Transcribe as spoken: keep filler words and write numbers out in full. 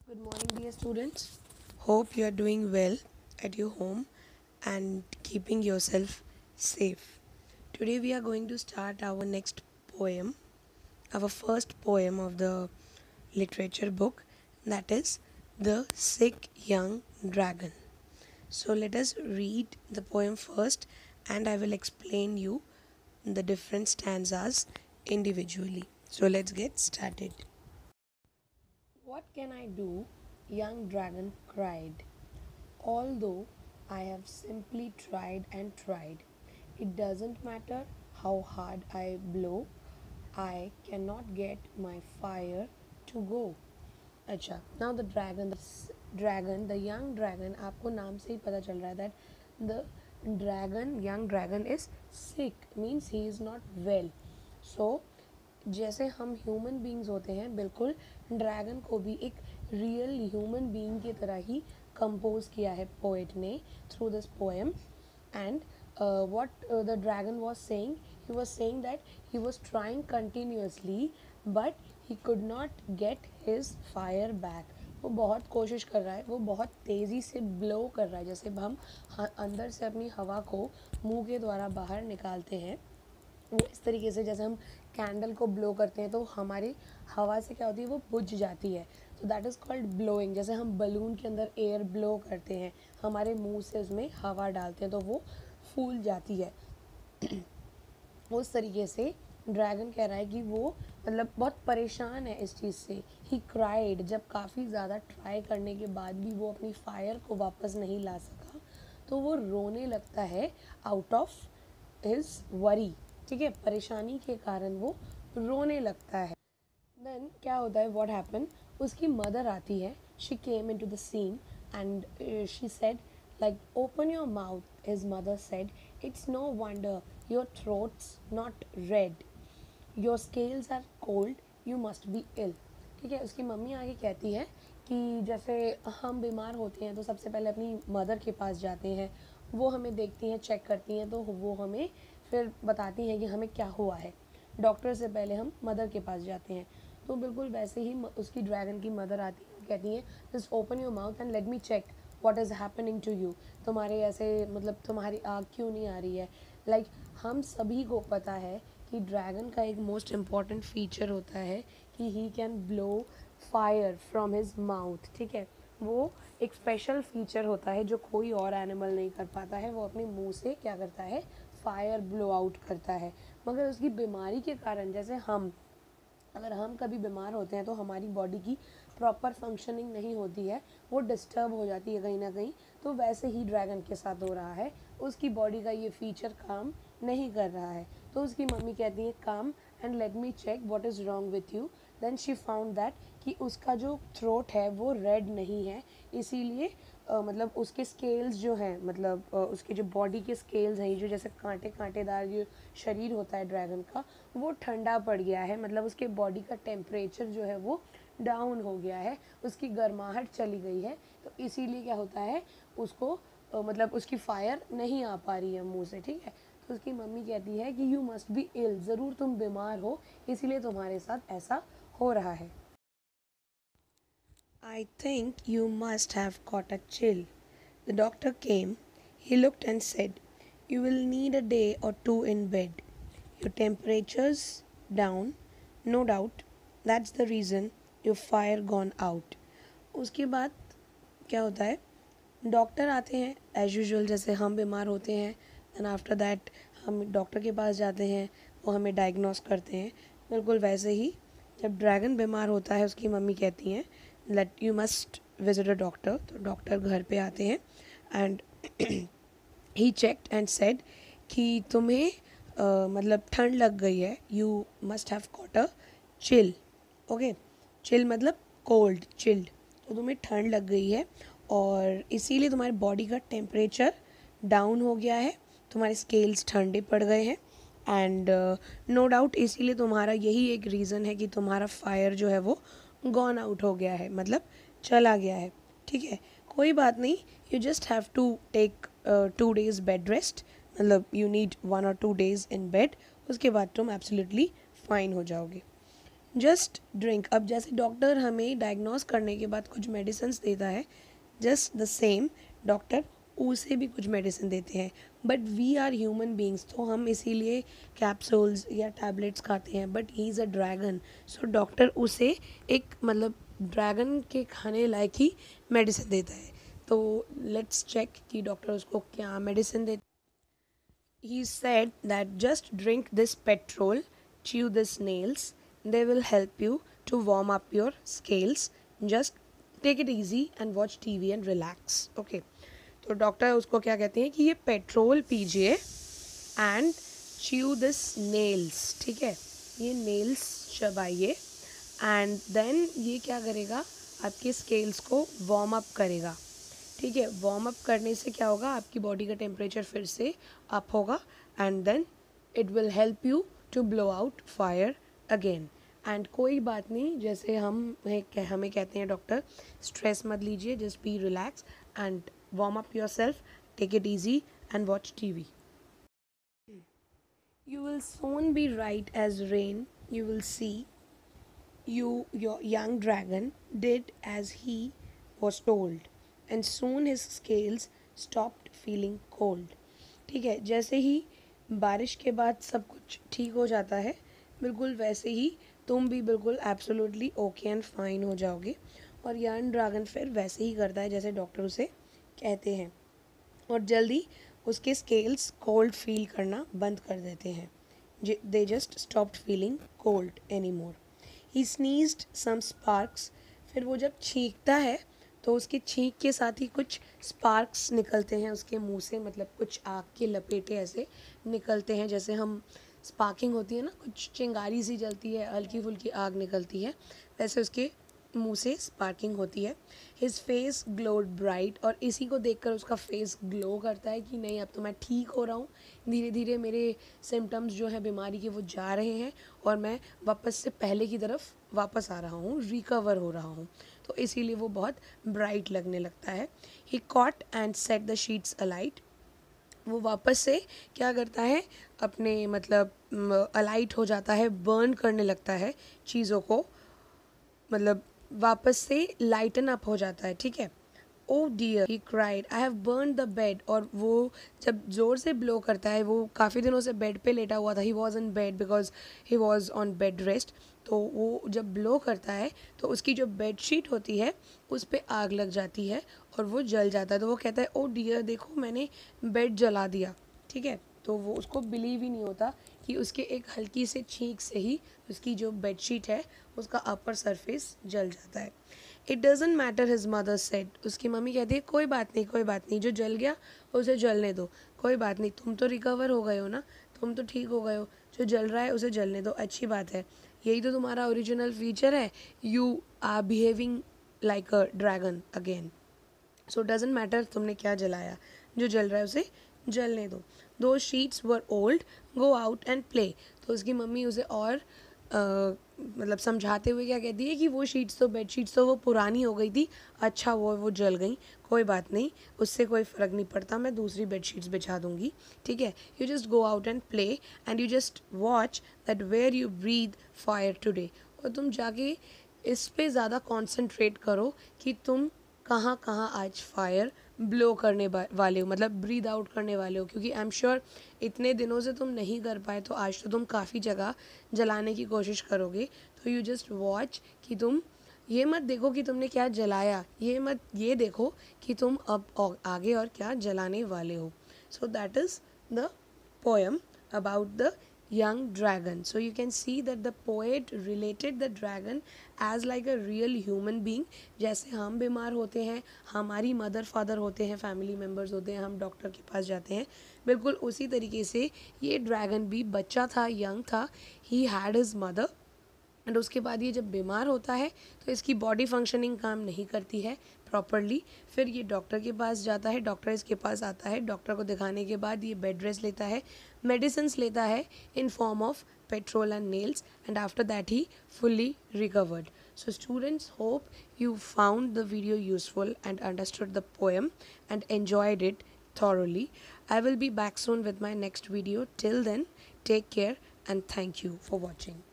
Good morning, dear students. Hope you are doing well at your home and keeping yourself safe. Today, we are going to start our next poem, our first poem of the literature book, that is The Sick Young Dragon. So, let us read the poem first, and I will explain you the different stanzas individually. So, let's get started. What can I do? Young dragon cried. Although I have simply tried and tried, it doesn't matter how hard I blow, I cannot get my fire to go. अच्छा, now the dragon, dragon, the young dragon, आपको नाम से ही पता चल रहा है that the dragon, young dragon is sick, means he is not well. So जैसे हम ह्यूमन बींग्स होते हैं, बिल्कुल ड्रैगन को भी एक रियल ह्यूमन बीइंग की तरह ही कंपोज किया है पोएट ने through this poem. And what the dragon was saying, he was saying that he was trying continuously but he could not get his fire back. वो बहुत कोशिश कर रहा है, वो बहुत तेज़ी से ब्लो कर रहा है, जैसे हम अंदर से अपनी हवा को मुंह के द्वारा बाहर निकालते हैं, वो इस तरीके से जैसे हम कैंडल को ब्लो करते हैं तो हमारी हवा से क्या होती है, वो बुझ जाती है. तो दैट इज़ कॉल्ड ब्लोइंग. जैसे हम बलून के अंदर एयर ब्लो करते हैं, हमारे मुंह से उसमें हवा डालते हैं तो वो फूल जाती है. उस तरीके से ड्रैगन कह रहा है कि वो मतलब बहुत परेशान है इस चीज़ से. ही क्राइड, जब काफ़ी ज़्यादा ट्राई करने के बाद भी वो अपनी फायर को वापस नहीं ला सका तो वो रोने लगता है आउट ऑफ हिज वरी. ठीक है, परेशानी के कारण वो रोने लगता है. देन क्या होता है, व्हाट हैपन, उसकी मदर आती है. She came into the scene and she said like open your mouth. His mother said it's no wonder your throat's not red, your scales are cold, you must be ill. ठीक है, उसकी mummy आगे कहती है कि जैसे हम बीमार होते हैं तो सबसे पहले अपनी मदर के पास जाते हैं, वो हमें देखती हैं, चेक करती हैं, तो वो हमें फिर बताती हैं कि हमें क्या हुआ है. डॉक्टर से पहले हम मदर के पास जाते हैं. तो बिल्कुल वैसे ही उसकी ड्रैगन की मदर आती है, कहती है just open your mouth and let me check what is happening to you. तुम्हारे ऐसे मतलब तुम्हारी आग क्यों नहीं आ रही है. लाइक like, हम सभी को पता है कि ड्रैगन का एक मोस्ट इम्पॉर्टेंट फीचर होता है कि he can blow fire from his mouth. ठीक है, वो एक स्पेशल फीचर होता है जो कोई और एनिमल नहीं कर पाता है. वो अपने मुंह से क्या करता है, फायर ब्लो आउट करता है. मगर उसकी बीमारी के कारण, जैसे हम अगर हम कभी बीमार होते हैं तो हमारी बॉडी की प्रॉपर फंक्शनिंग नहीं होती है, वो डिस्टर्ब हो जाती है कहीं ना कहीं. तो वैसे ही ड्रैगन के साथ हो रहा है, उसकी बॉडी का ये फीचर काम नहीं कर रहा है. तो उसकी मम्मी कहती है come and let me check what is wrong with you. Then she found that कि उसका जो थ्रोट है वो रेड नहीं है, इसीलिए Uh, मतलब उसके स्केल्स जो हैं, मतलब uh, उसके जो बॉडी के स्केल्स हैं, जो जैसे कांटे कांटेदार जो शरीर होता है ड्रैगन का, वो ठंडा पड़ गया है. मतलब उसके बॉडी का टेम्परेचर जो है वो डाउन हो गया है, उसकी गर्माहट चली गई है. तो इसीलिए क्या होता है, उसको uh, मतलब उसकी फायर नहीं आ पा रही है मुंह से. ठीक है, तो उसकी मम्मी कहती है कि यू मस्ट बी इल, ज़रूर तुम बीमार हो, इसीलिए तुम्हारे साथ ऐसा हो रहा है. I think you must have caught a chill. The doctor came. He looked and said, you will need a day or two in bed. Your temperature's down, no doubt. That's the reason your fire gone out. उसके बाद क्या होता है, doctor आते हैं as usual, जैसे हम बीमार होते हैं. दैन आफ्टर दैट हम डॉक्टर के पास जाते हैं, वो हमें डायग्नोस करते हैं. बिल्कुल वैसे ही जब ड्रैगन बीमार होता है, उसकी मम्मी कहती हैं let you must visit a doctor. तो डॉक्टर घर पे आते हैं and he checked and said कि तुम्हें uh, मतलब ठंड लग गई है, you must have caught a chill. Okay, chill मतलब कोल्ड, चिल्ड. तो तुम्हें ठंड लग गई है और इसीलिए तुम्हारी बॉडी का टेम्परेचर डाउन हो गया है, तुम्हारे स्केल्स ठंडे पड़ गए हैं. एंड नो डाउट इसीलिए तुम्हारा यही एक रीज़न है कि तुम्हारा फायर जो है वो गॉन आउट हो गया है, मतलब चला गया है. ठीक है, कोई बात नहीं, you just have to take two days bed rest. मतलब you need one or two days in bed, उसके बाद तुम एब्सोल्युटली फाइन हो जाओगे. Just drink. अब जैसे डॉक्टर हमें डायग्नोस करने के बाद कुछ मेडिसिन देता है, जस्ट द सेम डॉक्टर उसे भी कुछ मेडिसिन देते हैं। But we are human beings, तो हम इसीलिए कैप्सूल्स या टैबलेट्स खाते हैं। But he is a dragon, so doctor उसे एक मतलब ड्रैगन के खाने लायक ही मेडिसिन देता है। तो लेट्स चेक कि डॉक्टर उसको क्या मेडिसिन देता है। He said that just drink this petrol, chew these nails, they will help you to warm up your scales. Just take it easy and watch T V and relax. Okay. तो doctor उसको क्या कहते हैं कि ये petrol पीजिए and chew this nails, ठीक है, ये नेल्स चबाइए एंड देन ये क्या करेगा, आपके स्केल्स को वार्म अप करेगा, ठीक है। वार्म अप करने से क्या होगा, आपकी बॉडी का टेम्परेचर फिर से अप होगा and then it will help you to blow out fire again. And कोई बात नहीं, जैसे हम हमें कहते हैं डॉक्टर, स्ट्रेस मत लीजिए, just be relax and warm up yourself, take it easy and watch T V. You will soon be right as rain, you will see. You, your young dragon, did as he was told, and soon his scales stopped feeling cold. ठीक है, जैसे ही बारिश के बाद सब कुछ ठीक हो जाता है, बिल्कुल वैसे ही तुम भी बिल्कुल एब्सोल्युटली ओके एंड फाइन हो जाओगे। और यंग ड्रैगन फिर वैसे ही करता है जैसे डॉक्टर उसे कहते हैं, और जल्दी उसके स्केल्स कोल्ड फील करना बंद कर देते हैं। They just stopped feeling cold any more. He sneezed some sparks, फिर वो जब छींकता है तो उसके छींक के साथ ही कुछ स्पार्क्स निकलते हैं उसके मुंह से, मतलब कुछ आग के लपेटे ऐसे निकलते हैं, जैसे हम स्पार्किंग होती है ना, कुछ चिंगारी सी जलती है, हल्की फुल्की आग निकलती है, वैसे उसके मुंह से स्पार्किंग होती है। हिज फेस ग्लोड ब्राइट, और इसी को देखकर उसका फेस ग्लो करता है कि नहीं अब तो मैं ठीक हो रहा हूँ, धीरे धीरे मेरे सिम्टम्स जो है बीमारी के वो जा रहे हैं और मैं वापस से पहले की तरफ वापस आ रहा हूँ, रिकवर हो रहा हूँ, तो इसीलिए वो बहुत ब्राइट लगने लगता है। He caught and set the sheets alight, वो वापस से क्या करता है, अपने मतलब अलाइट हो जाता है, बर्न करने लगता है चीज़ों को, मतलब वापस से लाइटन अप हो जाता है, ठीक है। Oh dear, he cried, I have burn the bed, और वो जब ज़ोर से ब्लो करता है, वो काफ़ी दिनों से बेड पे लेटा हुआ था, he was in bed because he was on bed rest, तो वो जब ब्लो करता है तो उसकी जो बेड शीट होती है उस पर आग लग जाती है और वो जल जाता है। तो वो कहता है ओ डियर, देखो मैंने बेड जला दिया, ठीक है। तो वो उसको बिलीव ही नहीं होता कि उसके एक हल्की से छींक से ही उसकी जो बेडशीट है उसका अपर सरफेस जल जाता है। It doesn't matter, his mother said, उसकी मम्मी कहती है कोई बात नहीं, कोई बात नहीं, जो जल गया उसे जलने दो, कोई बात नहीं, तुम तो रिकवर हो गए हो ना, तुम तो ठीक हो गए हो, जो जल रहा है उसे जलने दो, अच्छी बात है, यही तो तुम्हारा ओरिजिनल फीचर है, you are behaving like a dragon again, so doesn't matter तुमने क्या जलाया, जो जल रहा है उसे जलने दो। दो sheets were old, go out and play, तो उसकी मम्मी उसे और Uh, मतलब समझाते हुए क्या कहती है कि वो शीट्स तो बेड शीट्स तो वो पुरानी हो गई थी, अच्छा वो वो जल गई, कोई बात नहीं, उससे कोई फ़र्क नहीं पड़ता, मैं दूसरी बेड शीट्स बिछा दूँगी, ठीक है। You just go out and play and you just watch that where you breathe fire today, और तुम जाके इस पे ज़्यादा कॉन्सेंट्रेट करो कि तुम कहाँ कहाँ आज फायर ब्लो करने वाले हो, मतलब ब्रीद आउट करने वाले हो, क्योंकि आई एम श्योर इतने दिनों से तुम नहीं कर पाए, तो आज तो तुम काफ़ी जगह जलाने की कोशिश करोगे। तो यू जस्ट वॉच कि तुम ये मत देखो कि तुमने क्या जलाया, ये मत ये देखो कि तुम अब आगे और क्या जलाने वाले हो। So that is the poem about the young dragon. So you can see that the poet related the dragon as like a real human being. जैसे हम बीमार होते हैं, हमारी मदर फादर होते हैं, फैमिली मेम्बर्स होते हैं, हम डॉक्टर के पास जाते हैं, बिल्कुल उसी तरीके से ये ड्रैगन भी बच्चा था, यंग था, he had his mother, and उसके बाद ये जब बीमार होता है तो इसकी बॉडी फंक्शनिंग काम नहीं करती है प्रॉपरली, फिर ये डॉक्टर के पास जाता है, डॉक्टर इसके पास आता है, डॉक्टर को दिखाने के बाद ये बेड रेस्ट लेता है, मेडिसिन्स लेता है in form of petrol and nails, and after that he fully recovered. So students, hope you found the video useful and understood the poem and enjoyed it thoroughly. I will be back soon with my next video. Till then, take care and thank you for watching.